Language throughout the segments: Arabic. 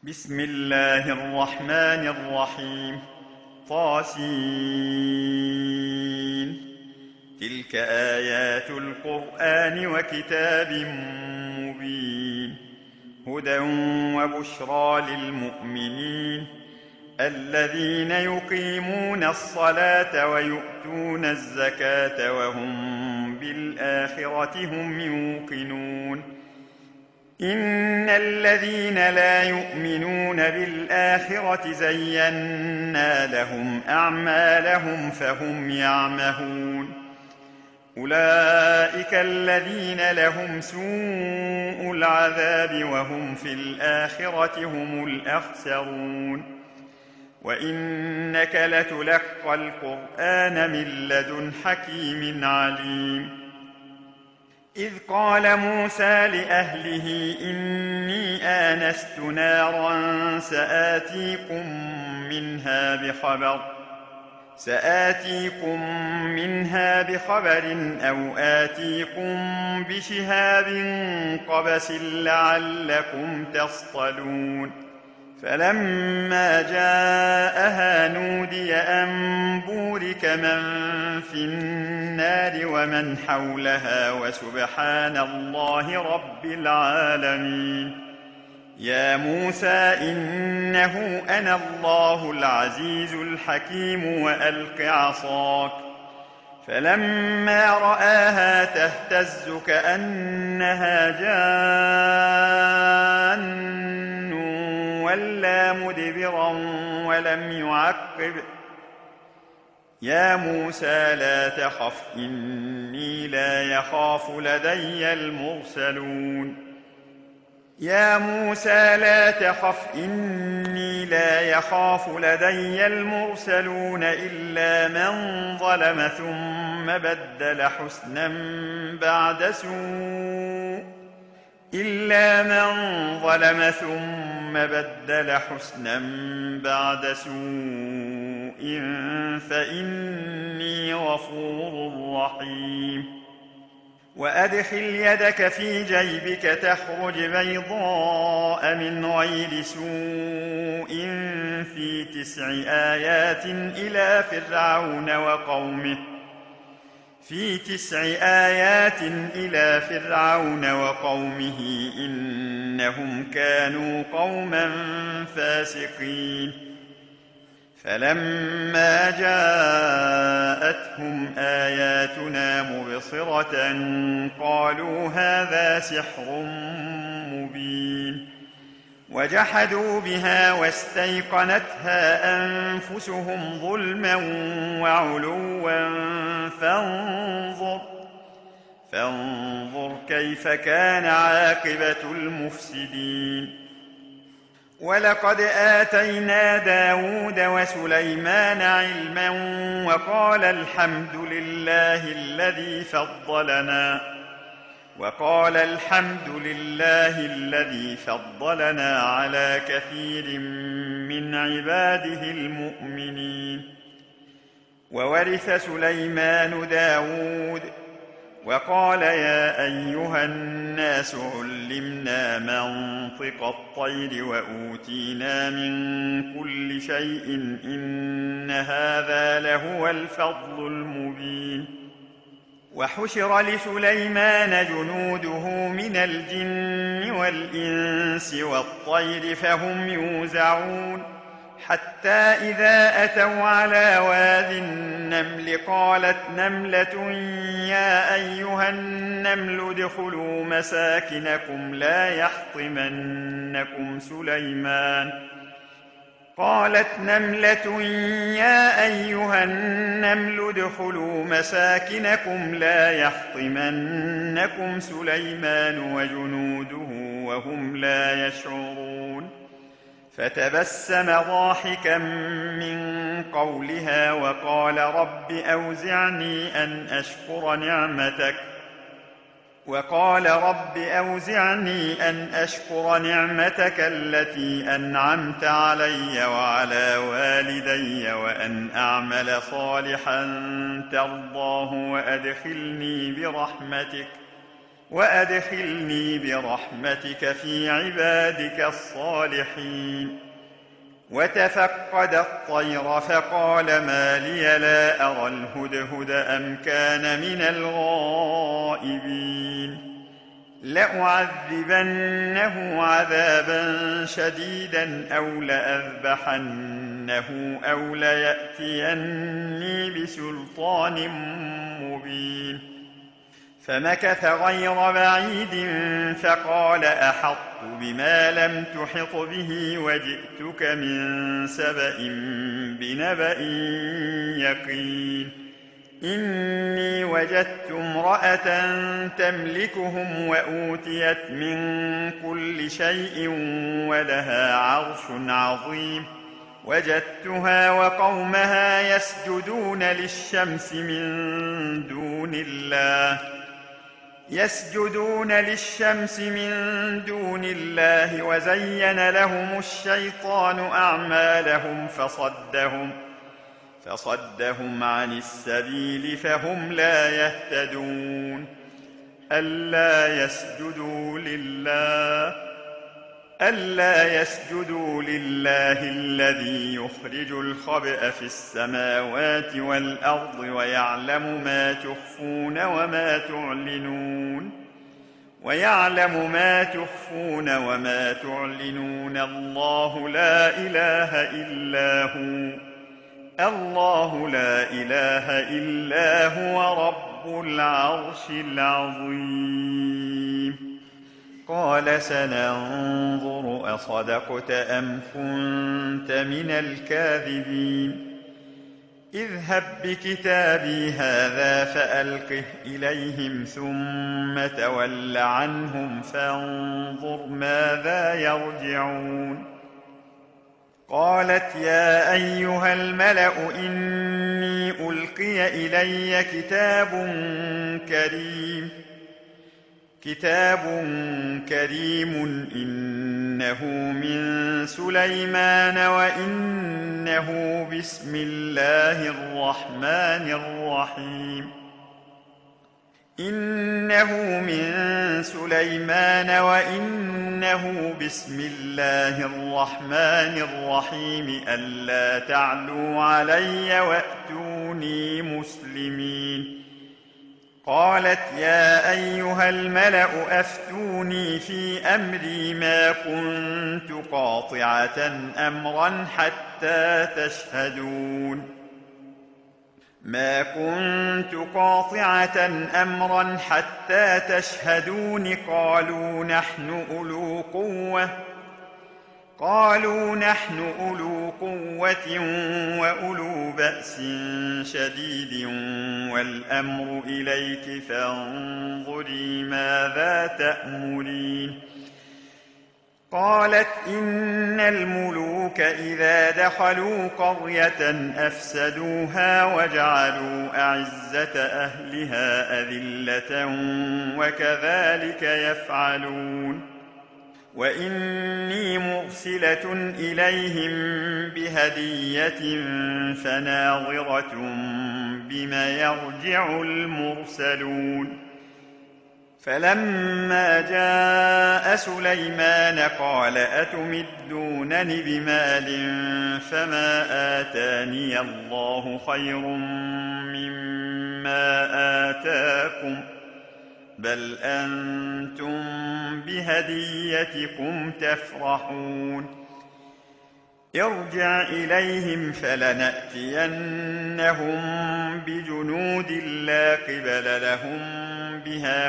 بسم الله الرحمن الرحيم. طاسين. تلك آيات القرآن وكتاب مبين، هدى وبشرى للمؤمنين الذين يقيمون الصلاة ويؤتون الزكاة وهم بالآخرة هم يوقنون. إن الذين لا يؤمنون بالآخرة زينا لهم أعمالهم فهم يعمهون. أولئك الذين لهم سوء العذاب وهم في الآخرة هم الأخسرون. وإنك لتلقى القرآن من لدن حكيم عليم. إذ قال موسى لأهله إني آنست نارا سآتيكم منها بخبر أو آتيكم بشهاب قبس لعلكم تصطلون. فلما جاءها نودي أن بورك من في النار ومن حولها وسبحان الله رب العالمين. يا موسى إنه أنا الله العزيز الحكيم وألق عصاك. فلما رآها تهتز كأنها جان ولا مدبرا ولم يعقب. يا موسى لا تخف إني لا يخاف لدي المرسلون. يا موسى لا تخف إني لا يخاف لدي المرسلون إلا من ظلم ثم بدل حسنا بعد سوء فإني غفور رحيم. وأدخل يدك في جيبك تخرج بيضاء من غير سوء في 9 آيات إلى فرعون وقومه إنهم كانوا قوما فاسقين. فلما جاءتهم آياتنا مبصرة قالوا هذا سحر مبين. وجحدوا بها واستيقنتها أنفسهم ظلما وعلوا فانظر كيف كان عاقبة المفسدين. ولقد آتينا داود وسليمان علما وقال الحمد لله الذي فضلنا على كثير من عباده المؤمنين. وورث سليمان داود وقال يا أيها الناس علمنا منطق الطير وأوتينا من كل شيء إن هذا لهو الفضل المبين. وحشر لسليمان جنوده من الجن والإنس والطير فهم يوزعون حتى إذا أتوا على واد النمل قالت نملة يا أيها النمل ادخلوا مساكنكم لا يحطمنكم سليمان وجنوده وهم لا يشعرون. فتبسم ضاحكا من قولها وقال رب أوزعني أن أشكر نعمتك التي أنعمت علي وعلى والدي وأن أعمل صالحا ترضاه وأدخلني برحمتك في عبادك الصالحين. وتفقد الطير فقال ما لي لا أرى الهدهد أم كان من الغائبين. لأعذبنه عذابا شديدا أو لأذبحنه أو ليأتيني بسلطان مبين. فمكث غير بعيد فقال أحطت بما لم تحط به وجئتك من سبأ بنبأ يقين. إني وجدت امرأة تملكهم وأوتيت من كل شيء ولها عرش عظيم. وجدتها وقومها يسجدون للشمس من دون الله وزين لهم الشيطان أعمالهم فصدهم عن السبيل فهم لا يهتدون. ألا يسجدوا لله الذي يخرج الخبأ في السماوات والأرض ويعلم ما تخفون وما تعلنون. الله لا إله إلا هو رب العرش العظيم. قال سننظر أصدقت أم كنت من الكاذبين. اذهب بكتابي هذا فألقه إليهم ثم تول عنهم فانظر ماذا يرجعون. قالت يا أيها الملأ إني ألقي إلي كتاب كريم إنه من سليمان وإنه بسم الله الرحمن الرحيم ألا تعلوا علي وأتوني مسلمين. قالت يا أيها الملأ أفتوني في أمري ما كنت قاطعة أمرا حتى تشهدون. قالوا نحن أولو قوة وأولو بأس شديد والأمر إليك فانظري ماذا تأمرين. قالت إن الملوك إذا دخلوا قرية أفسدوها وجعلوا أعزة أهلها أذلة وكذلك يفعلون. وإني مرسلة إليهم بهدية فناظرة بما يرجع المرسلون. فلما جاء سليمان قال أتمدونني بمال فما آتاني الله خير مما آتاكم بل أنتم بهديتكم تفرحون. ارجع إليهم فلنأتينهم بجنود لا قبل لهم بها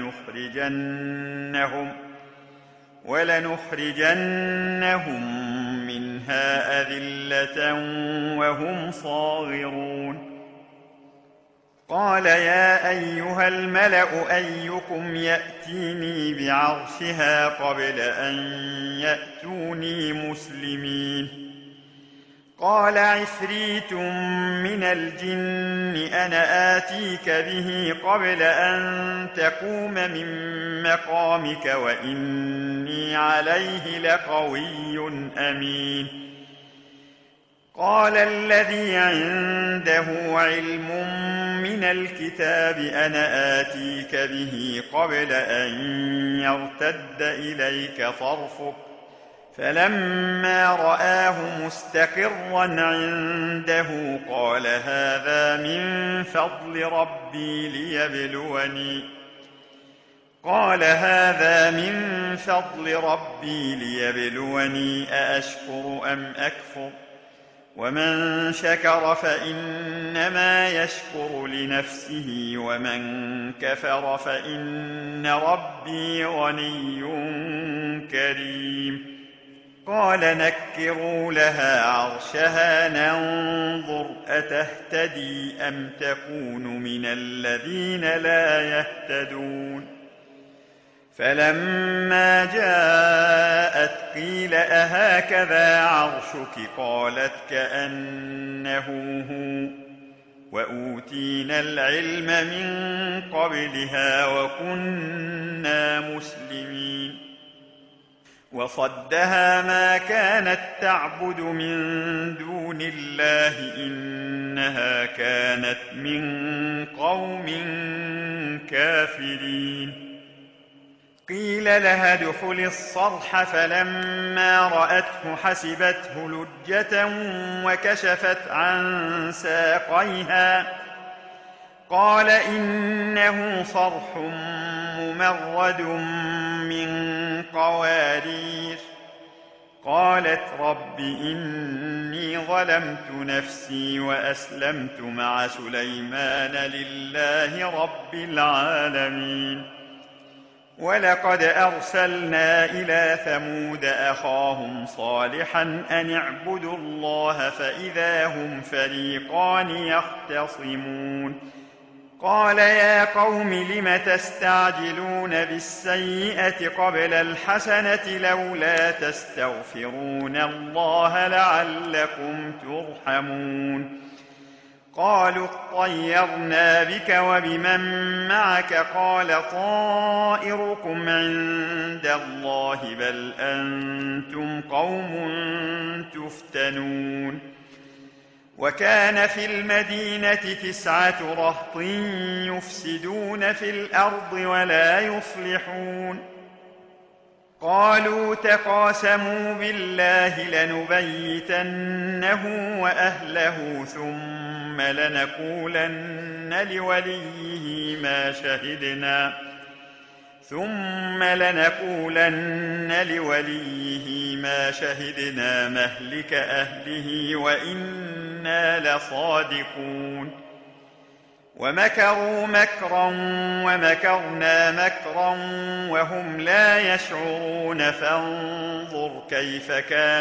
ولنخرجنهم منها أذلة وهم صاغرون. قال يا أيها الملأ أيكم يأتيني بعرشها قبل أن يأتوني مسلمين. قال عفريت من الجن أنا آتيك به قبل أن تقوم من مقامك وإني عليه لقوي أمين. قال الذي عنده علم من الكتاب أنا آتيك به قبل أن يرتد إليك طرفك فلما رآه مستقرا عنده قال هذا من فضل ربي ليبلوني أأشكر أم أكفر ومن شكر فإنما يشكر لنفسه ومن كفر فإن ربي غني كريم قال نكروا لها عرشها ننظر أتهتدي أم تكون من الذين لا يهتدون فلما جاءت قيل أهكذا عرشك قالت كأنه هو وأوتينا العلم من قبلها وكنا مسلمين وصدها ما كانت تعبد من دون الله إنها كانت من قوم كافرين قيل لها ادخل الصرح فلما رأته حسبته لجة وكشفت عن ساقيها قال إنه صرح ممرد من قوارير قالت رب إني ظلمت نفسي وأسلمت مع سليمان لله رب العالمين ولقد أرسلنا إلى ثمود أخاهم صالحا أن اعبدوا الله فإذا هم فريقان يختصمون قال يا قوم لم تستعجلون بالسيئة قبل الحسنة لولا تستغفرون الله لعلكم ترحمون قالوا اطيرنا بك وبمن معك قال طائركم عند الله بل أنتم قوم تفتنون وكان في المدينة 9 رهط يفسدون في الأرض ولا يصلحون قالوا تقاسموا بالله لنبيتنه وأهله ثم لنقولن لوليه ما شهدنا مهلك أهله وإنا لصادقون ومكروا مكرا ومكرنا مكرا وهم لا يشعرون فانظر كيف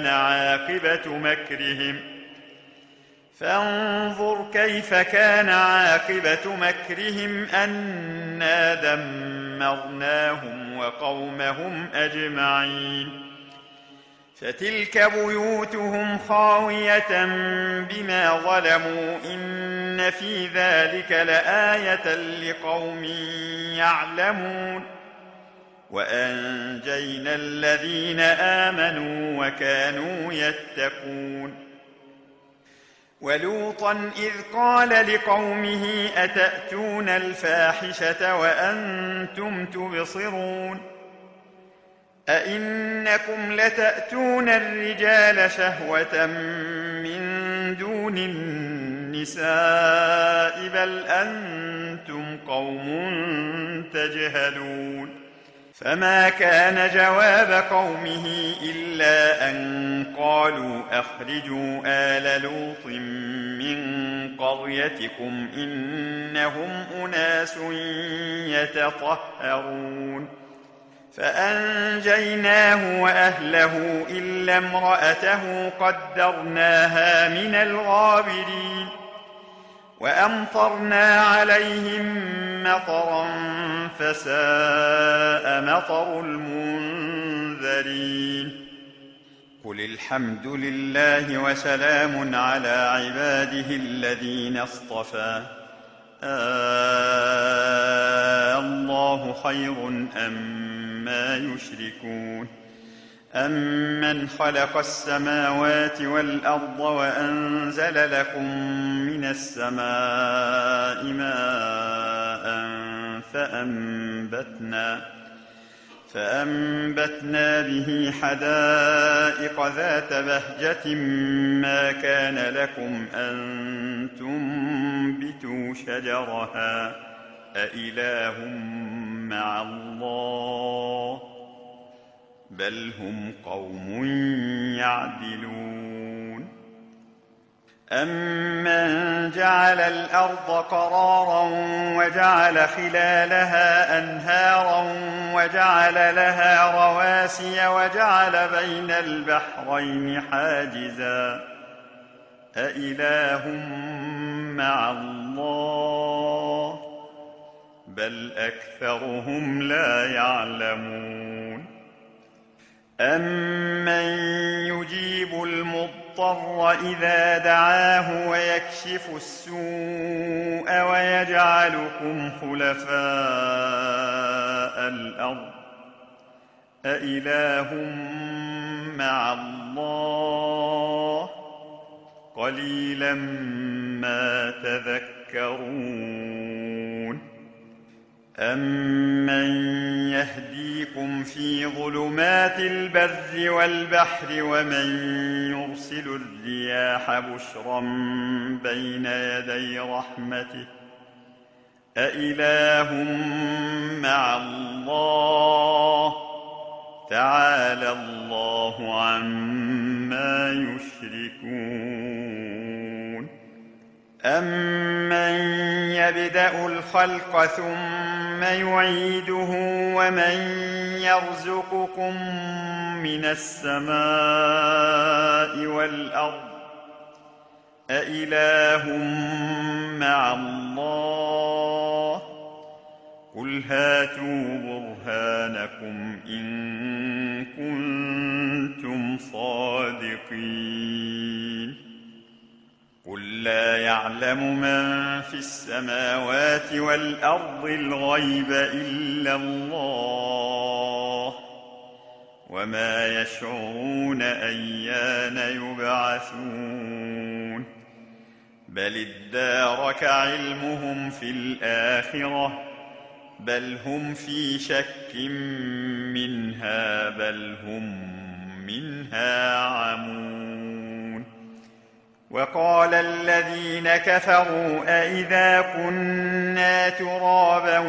كان عاقبة مكرهم أنا دمرناهم وقومهم أجمعين فتلك بيوتهم خاوية بما ظلموا إن في ذلك لآية لقوم يعلمون وأنجينا الذين آمنوا وكانوا يتقون ولوطا إذ قال لقومه أتأتون الفاحشة وأنتم تبصرون أئنكم لتأتون الرجال شهوة من دون النساء بل أنتم قوم تجهلون فما كان جواب قومه إلا أن قالوا أخرجوا آل لوط من قريتكم إنهم أناس يتطهرون فأنجيناه وأهله إلا امرأته قدرناها من الغابرين وأمطرنا عليهم مطرا فساء مطر المنذرين قل الحمد لله وسلام على عباده الذين اصطفى الله خير أما يشركون أَمَّنْ خَلَقَ السَّمَاوَاتِ وَالْأَرْضَ وَأَنزَلَ لَكُم مِّنَ السَّمَاءِ مَاءً فَأَنبَتْنَا بِهِ حَدَائِقَ ذَاتَ بَهْجَةٍ مَّا كَانَ لَكُمْ أَن تُنبِتُوا شَجَرَهَا أَإِلَٰهٌ مَّعَ اللَّهِ ۚ بَلْ هُمْ قَوْمٌ يَعْدِلُونَ أَمَّن جَعَلَ الْأَرْضَ قَرَارًا وَجَعَلَ خِلَالَهَا أَنْهَارًا وَجَعَلَ لَهَا رَوَاسِيَ وَجَعَلَ بَيْنَ الْبَحْرَيْنِ حَاجِزًا أَإِلَٰهٌ مَّعَ اللَّهِ ۚ بَلْ أَكْثَرُهُمْ لَا يَعْلَمُونَ أَمَّن يُجِيبُ الْمُضْطَرَّ إِذَا دَعَاهُ وَيَكْشِفُ السُّوءَ وَيَجْعَلُكُمْ خُلَفَاءَ الْأَرْضِ أَإِلَٰهٌ مَّعَ اللَّهِ ۚ قَلِيلًا مَّا تَذَكَّرُونَ أَمَّن يَهْدِيكُمْ فِي ظُلُمَاتِ الْبَرِّ وَالْبَحْرِ وَمَن يُرْسِلُ الرِّيَاحَ بُشْرًا بَيْنَ يَدَيْ رَحْمَتِهِ أَإِلَٰهٌ مَّعَ اللَّهِ ۚ تَعَالَى اللَّهُ عَمَّا يُشْرِكُونَ أَمَّن يَبْدَأُ الْخَلْقَ ثُمَّ يُعِيدُهُ وَمَن يَرْزُقُكُم مِّنَ السَّمَاءِ وَالْأَرْضِ أَإِلَٰهٌ مَّعَ اللَّهِ ۚ قُلْ هَاتُوا بُرْهَانَكُمْ إِن كُنتُمْ صَادِقِينَ قُل لَّا يَعْلَمُ مَن فِي السَّمَاوَاتِ وَالْأَرْضِ الْغَيْبَ إِلَّا اللَّهُ ۚ وَمَا يَشْعُرُونَ أَيَّانَ يُبْعَثُونَ بَلِ ادَّارَكَ عِلْمُهُمْ فِي الْآخِرَةِ ۚ بَلْ هُمْ فِي شَكٍّ مِّنْهَا بَلْ هُم مِّنْهَا عَمُونَ وَقَالَ الَّذِينَ كَفَرُوا أَإِذَا كُنَّا تُرَابًا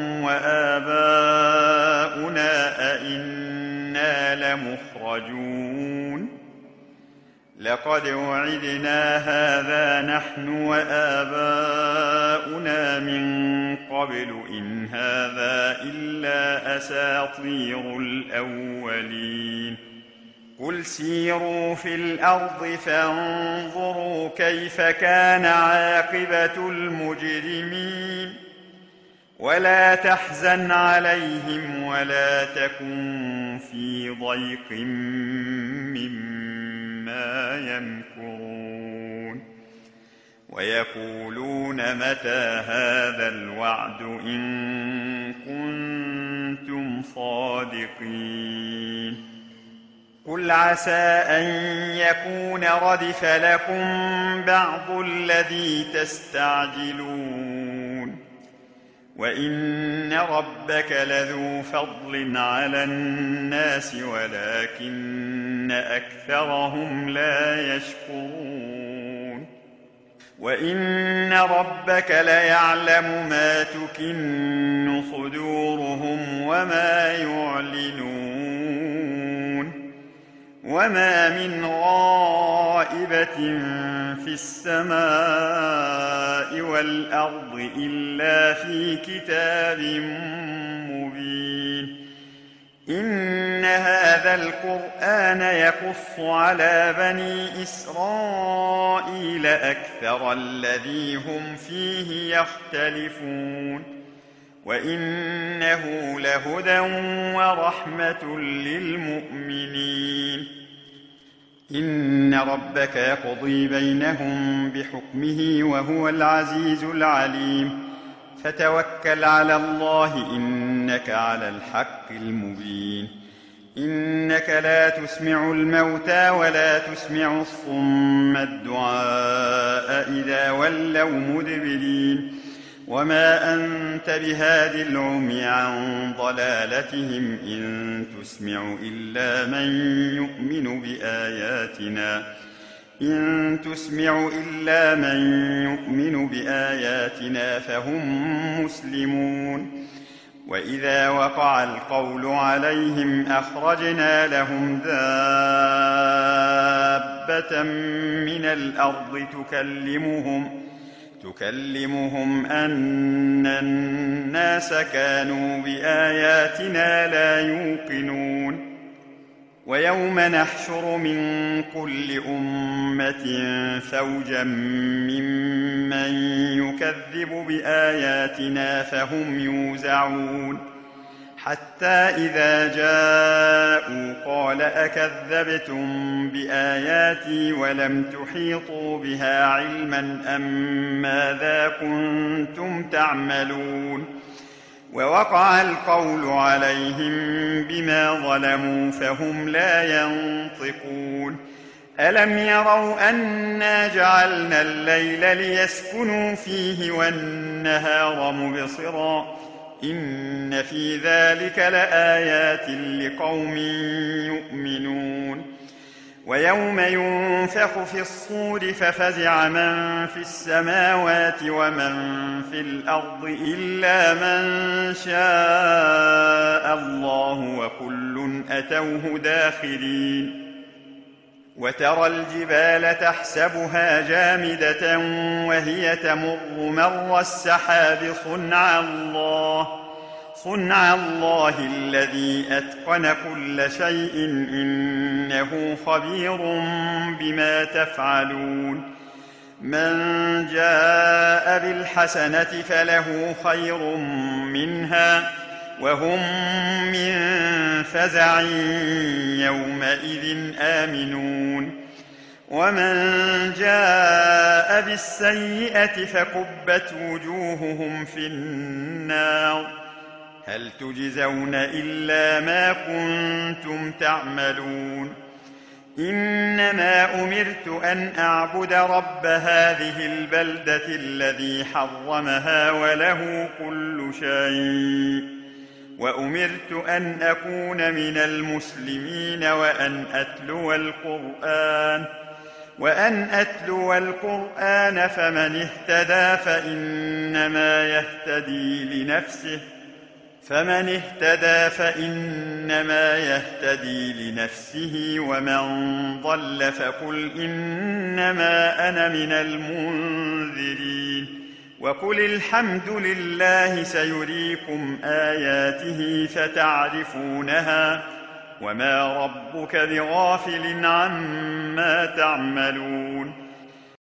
وَآبَاؤُنَا أَإِنَّا لَمُخْرَجُونَ لَقَدْ وُعِدْنَا هَٰذَا نَحْنُ وَآبَاؤُنَا مِن قَبْلُ إِنْ هَٰذَا إِلَّا أَسَاطِيرُ الْأَوَّلِينَ قُلْ سِيرُوا فِي الْأَرْضِ فَانظُرُوا كَيْفَ كَانَ عَاقِبَةُ الْمُجْرِمِينَ وَلَا تَحْزَنْ عَلَيْهِمْ وَلَا تَكُن فِي ضَيْقٍ مِّمَّا يَمْكُرُونَ وَيَقُولُونَ مَتَىٰ هَٰذَا الْوَعْدُ إِن كُنتُمْ صَادِقِينَ قُلْ عَسَىٰ أَن يَكُونَ رَدِفَ لَكُم بَعْضُ الَّذِي تَسْتَعْجِلُونَ وَإِنَّ رَبَّكَ لَذُو فَضْلٍ عَلَى النَّاسِ وَلَٰكِنَّ أَكْثَرَهُمْ لَا يَشْكُرُونَ وَإِنَّ رَبَّكَ لَيَعْلَمُ مَا تُكِنُّ صُدُورُهُمْ وَمَا يُعْلِنُونَ وَمَا مِنْ غَائِبَةٍ فِي السَّمَاءِ وَالْأَرْضِ إِلَّا فِي كِتَابٍ مُّبِينٍ إِنَّ هَٰذَا الْقُرْآنَ يَقُصُّ عَلَىٰ بَنِي إِسْرَائِيلَ أَكْثَرَ الَّذِي هُمْ فِيهِ يَخْتَلِفُونَ وَإِنَّهُ لَهُدًى وَرَحْمَةٌ لِّلْمُؤْمِنِينَ إِنَّ رَبَّكَ يَقْضِي بَيْنَهُم بِحُكْمِهِ وَهُوَ الْعَزِيزُ الْعَلِيمُ فَتَوَكَّلْ عَلَى اللَّهِ إِنَّكَ عَلَى الْحَقِّ الْمُبِينِ إنك لا تسمع الموتى ولا تسمع الصم الدعاء إذا ولوا مدبرين وما أنت بهاد العمي عن ضلالتهم إن تسمع إلا من يؤمن بآياتنا فهم مسلمون وإذا وقع القول عليهم أخرجنا لهم دابة من الأرض تكلمهم أن الناس كانوا بآياتنا لا يوقنون ويوم نحشر من كل أمة فوجا ممن يكذب بآياتنا فهم يوزعون حتى إذا جاءوا قال أكذبتم بآياتي ولم تحيطوا بها علما أم ماذا كنتم تعملون ووقع القول عليهم بما ظلموا فهم لا ينطقون ألم يروا أنا جعلنا الليل ليسكنوا فيه والنهار مبصرا إن في ذلك لآيات لقوم يؤمنون ويوم ينفخ في الصور ففزع من في السماوات ومن في الأرض إلا من شاء الله وكل أتوه داخرين وترى الجبال تحسبها جامدة وهي تمر مر السحاب صنع الله الذي أتقن كل شيء إنه خبير بما تفعلون من جاء بالحسنة فله خير منها وهم من فزع يومئذ آمنون ومن جاء بالسيئة فكبت وجوههم في النار هل تجزون إلا ما كنتم تعملون إنما أمرت أن أعبد رب هذه البلدة الذي حرمها وله كل شيء وأمرت أن أكون من المسلمين وأن أتلو القرآن فمن اهتدى فإنما يهتدي لنفسه ومن ضل فقل إنما أنا من المنذرين وقل الحمد لله سيريكم آياته فتعرفونها وما ربك بغافل عما تعملون